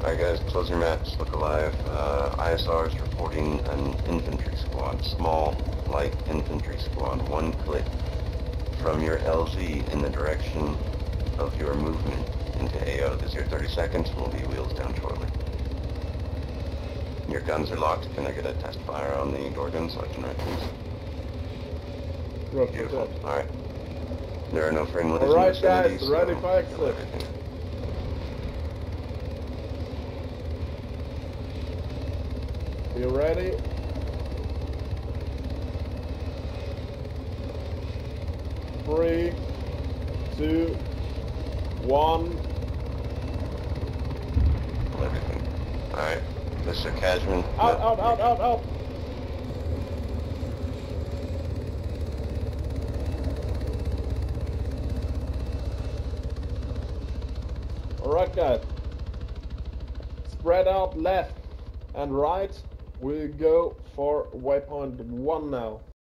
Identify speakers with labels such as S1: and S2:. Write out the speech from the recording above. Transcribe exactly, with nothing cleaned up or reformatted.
S1: Alright guys, close your maps, look alive. Uh, I S R is reporting an infantry squad, small, light infantry squad, one click from your L Z in the direction of your movement into A O. This is your thirty seconds, and we'll be wheels down shortly. Your guns are locked. Can I get a test fire on the door gun, Sergeant Wright, please?
S2: Roger
S1: Beautiful.
S2: that.
S1: Alright. There are no friendlies in
S2: Alright
S1: the vicinity,
S2: guys,
S1: so
S2: ready for
S1: kill
S2: exit.
S1: everything.
S2: You ready? Three, two, one.
S1: Kill everything. Alright. Mister Cashman.
S2: Out,
S1: no,
S2: out, out, out, out. Alright guys. Spread out left and right. We go for waypoint one now.